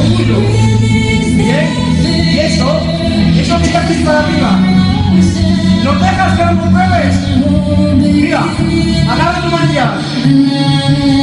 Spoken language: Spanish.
tuyo. Bien, y eso que estás para arriba. ¿No dejas que lo compruebes? Mira, agarra tu manillar.